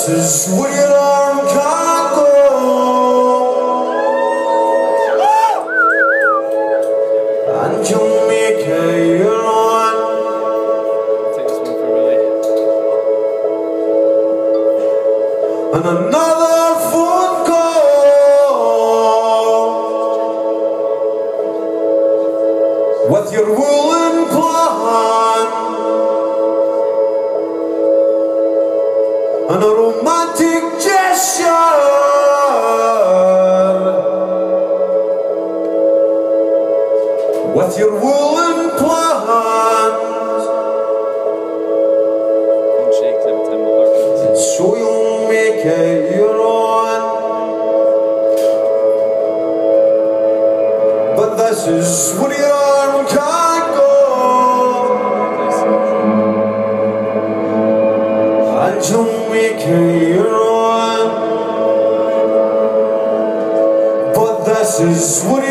is where your arm can't go. And you make it your own. Take this one for Willie. And another phone call with your woolen plan and a romantic gesture. With your woolen plans, Phone shakes every time the heart beats. and so you'll make it your own. But this is where your arm can't go, and you'll make it your own. But this is where